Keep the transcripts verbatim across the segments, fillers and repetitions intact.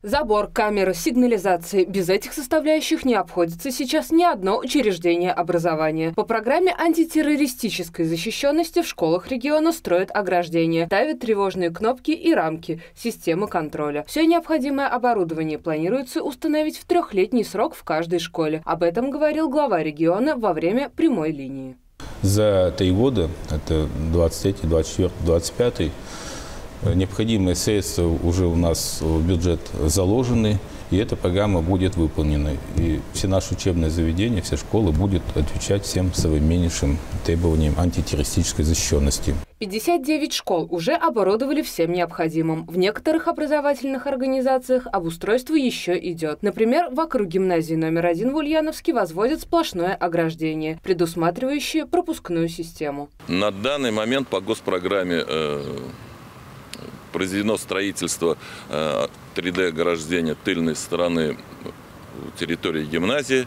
Забор, камеры, сигнализации. Без этих составляющих не обходится сейчас ни одно учреждение образования. По программе антитеррористической защищенности в школах региона строят ограждения, ставят тревожные кнопки и рамки, системы контроля. Все необходимое оборудование планируется установить в трехлетний срок в каждой школе. Об этом говорил глава региона во время прямой линии. За три года, это двадцать третий, двадцать четвёртый, двадцать пятый, необходимые средства уже у нас в бюджет заложены, и эта программа будет выполнена. И все наши учебные заведения, все школы будут отвечать всем современнейшим требованиям антитеррористической защищенности. пятьдесят девять школ уже оборудовали всем необходимым. В некоторых образовательных организациях обустройство еще идет. Например, вокруг гимназии номер один в Ульяновске возводят сплошное ограждение, предусматривающее пропускную систему. На данный момент по госпрограмме э произведено строительство три дэ ограждения тыльной стороны территории гимназии.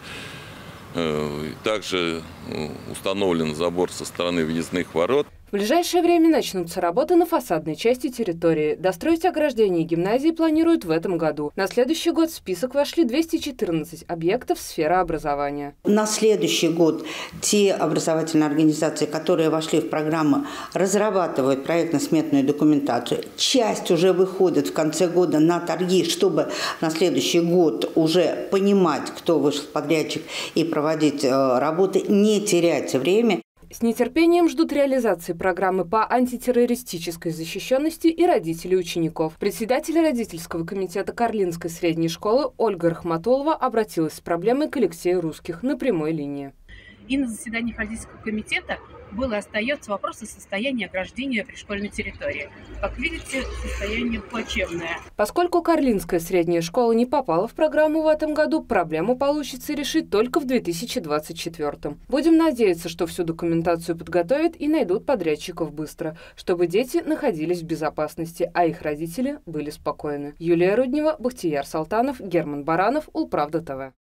Также установлен забор со стороны въездных ворот. В ближайшее время начнутся работы на фасадной части территории. Достроить ограждение гимназии планируют в этом году. На следующий год в список вошли двести четырнадцать объектов сферы образования. На следующий год те образовательные организации, которые вошли в программу, разрабатывают проектно-сметную документацию. Часть уже выходит в конце года на торги, чтобы на следующий год уже понимать, кто вышел подрядчик, и проводить работы, не терять время. С нетерпением ждут реализации программы по антитеррористической защищенности и родители учеников. Председатель родительского комитета Карлинской средней школы Ольга Рахматуллова обратилась с проблемой к Алексею Русских на прямой линии. И на заседании родительского комитета был и остается вопрос о состоянии ограждения пришкольной территории. Как видите, состояние плачевное. Поскольку Карлинская средняя школа не попала в программу в этом году, проблему получится решить только в две тысячи двадцать четвёртом. Будем надеяться, что всю документацию подготовят и найдут подрядчиков быстро, чтобы дети находились в безопасности, а их родители были спокойны. Юлия Руднева, Бахтияр Салтанов, Герман Баранов, Улправда ТВ.